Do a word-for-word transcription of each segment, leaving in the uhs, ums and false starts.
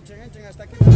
Enchen, enchen hasta aquí.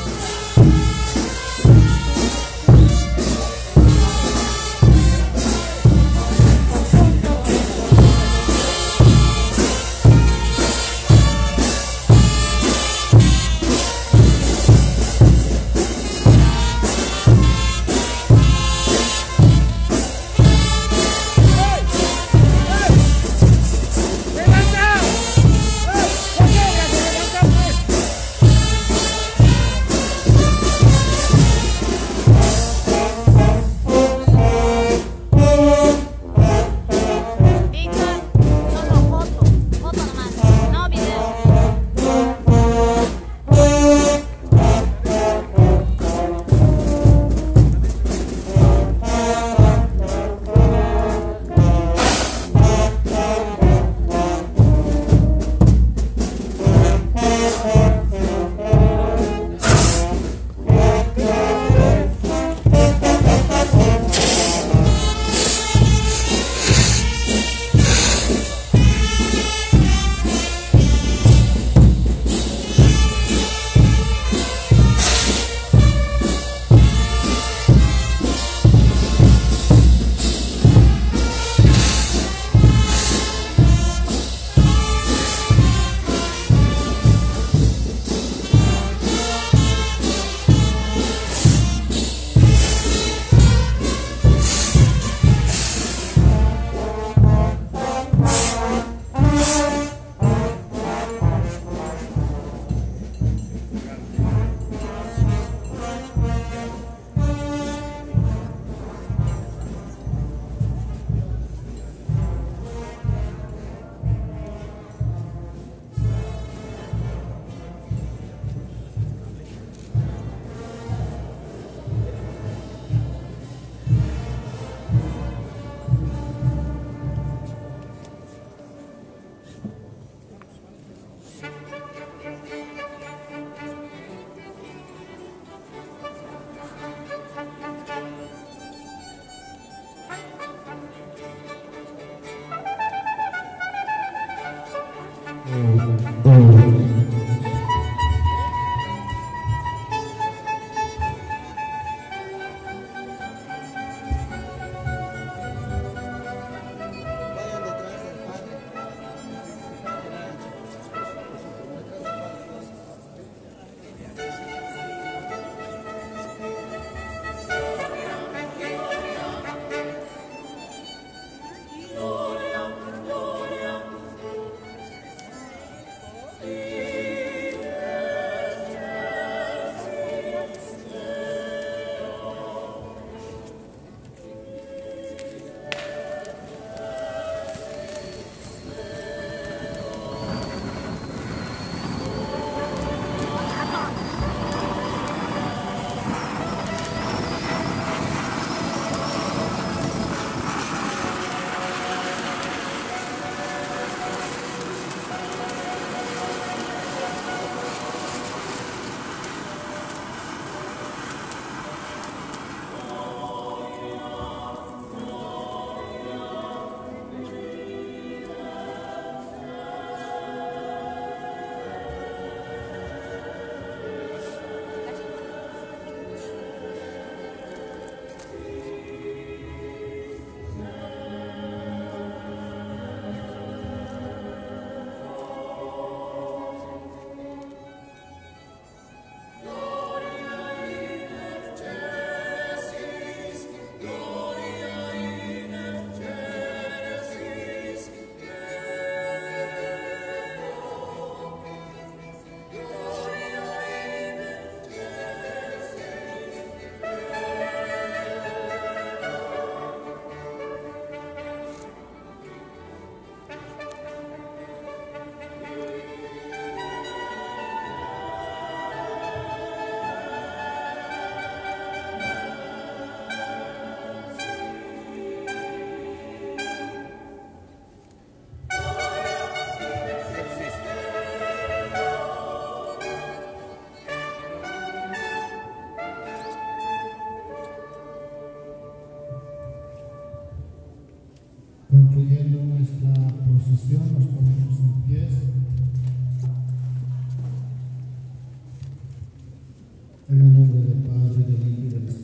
Concluyendo nuestra procesión, nos ponemos en pie.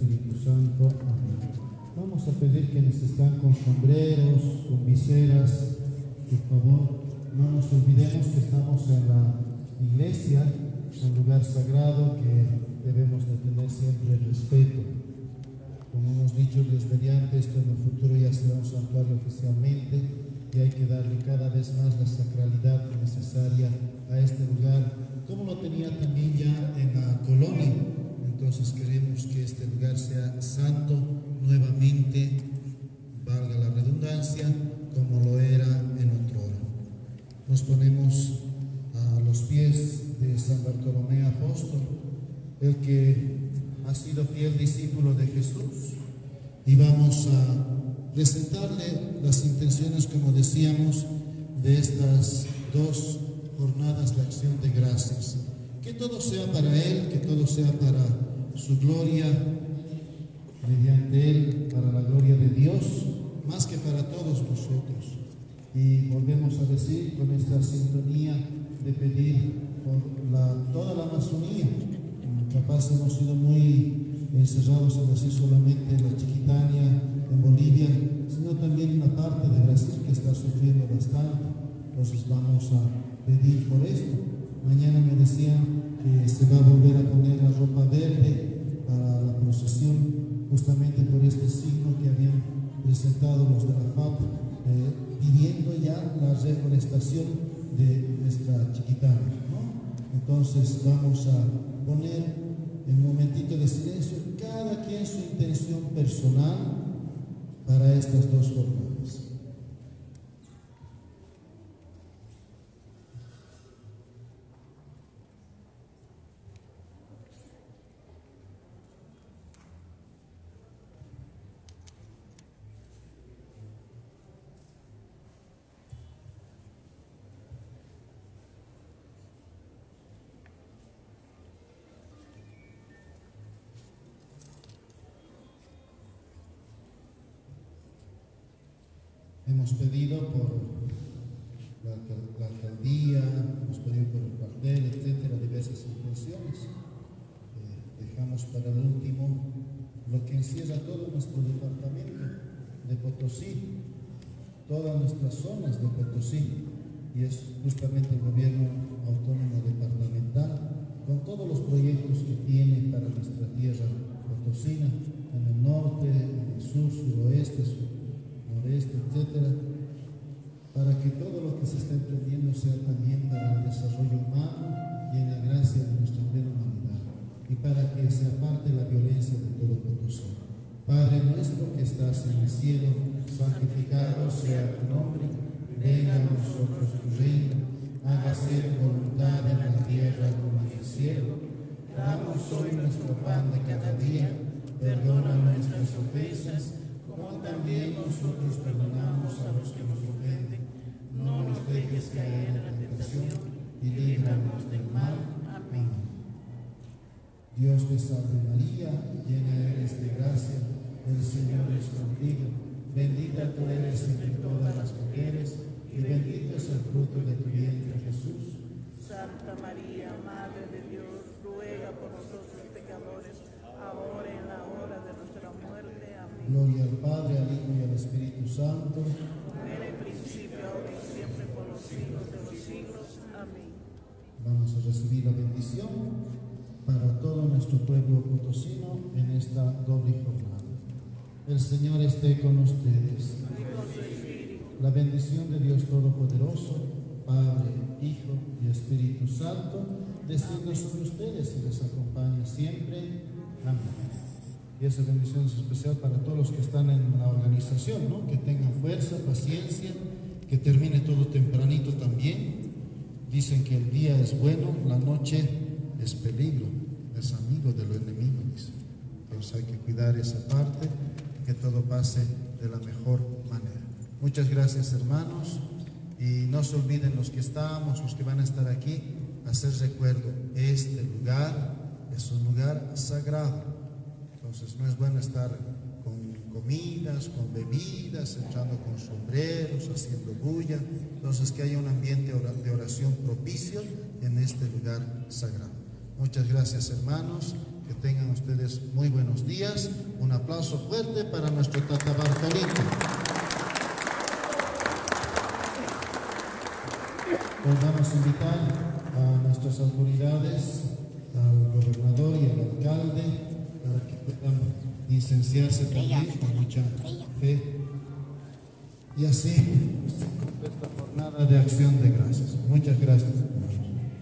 Espíritu Santo. Amén. Vamos a pedir quienes están con sombreros, con viseras, por favor, no nos olvidemos que estamos en la iglesia, un lugar sagrado que debemos de tener siempre respeto. Como hemos dicho, Dios mediante, esto en el futuro ya será un santuario oficialmente y hay que darle cada vez más la sacralidad necesaria a este lugar, como lo tenía también ya en la colonia. Entonces queremos que este lugar sea santo nuevamente, valga la redundancia, como lo era en otro hora. Nos ponemos a los pies de San Bartolomé Apóstol, el que ha sido fiel discípulo de Jesús, y vamos a presentarle las intenciones, como decíamos, de estas dos jornadas de acción de gracias. Que todo sea para Él, que todo sea para su gloria, mediante Él, para la gloria de Dios, más que para todos nosotros. Y volvemos a decir con esta sintonía de pedir por la, toda la Amazonía. Capaz hemos sido muy encerrados en decir solamente la Chiquitania en Bolivia, sino también una parte de Brasil que está sufriendo bastante. Entonces vamos a pedir por esto. Mañana me decían que se va a volver a poner la ropa verde para la procesión, justamente por este signo que habían presentado los de la F A P, eh, pidiendo ya la reforestación de nuestra Chiquitania, ¿no? Entonces vamos a poner en un momentito de silencio cada quien su intención personal para estas dos jornadas. Hemos pedido por la, la alcaldía, hemos pedido por el cuartel, etcétera, diversas intenciones. Eh, dejamos para el último lo que encierra todo nuestro departamento de Potosí, todas nuestras zonas de Potosí, y es justamente el gobierno autónomo departamental, con todos los proyectos que tiene para nuestra tierra potosina, en el norte, en el sur, suroeste, sur, noreste, etcétera, para que todo lo que se está emprendiendo sea también para el desarrollo humano y en la gracia de nuestra plena humanidad, y para que se aparte la violencia de todo Potosí. Padre nuestro que estás en el cielo, santificado sea tu nombre, venga a nosotros tu reino, hágase tu voluntad en la tierra como en el cielo. Danos hoy nuestro pan de cada día, perdona nuestras ofensas, como también nosotros perdonamos a los que nos ofenden. No nos dejes caer en la tentación y líbranos del mal. Amén. Dios te salve María, llena eres de gracia, el Señor es contigo. Bendita tú eres entre todas las mujeres y bendito es el fruto de tu vientre, Jesús. Santa María, Madre de Dios, ruega por nosotros pecadores, ahora y en la hora de nuestra muerte. Amén. Gloria al Padre, al Hijo y al Espíritu Santo. Como era en principio, ahora y siempre, por los siglos de los siglos. Amén. Vamos a recibir la bendición para todo nuestro pueblo potosino en esta doble jornada. El Señor esté con ustedes. La bendición de Dios Todopoderoso, Padre, Hijo y Espíritu Santo, descienda sobre ustedes y les acompañe siempre. Amén. Y esa bendición es especial para todos los que están en la organización, ¿no? Que tengan fuerza, paciencia, que termine todo tempranito también. Dicen que el día es bueno, la noche es peligro, es amigo de lo enemigo, dice. Entonces hay que cuidar esa parte, que todo pase de la mejor manera. Muchas gracias, hermanos, y no se olviden los que estamos, los que van a estar aquí, hacer recuerdo, este lugar es un lugar sagrado. Entonces no es bueno estar con comidas, con bebidas, entrando con sombreros, haciendo bulla. Entonces que haya un ambiente de oración propicio en este lugar sagrado. Muchas gracias, hermanos, Que tengan ustedes muy buenos días. Un aplauso fuerte para nuestro Tata Bartolito. Pues vamos a invitar a nuestras autoridades, al gobernador y al alcalde, para que puedan licenciarse también con mucha fe. Y así, esta jornada de acción de gracias. Muchas gracias.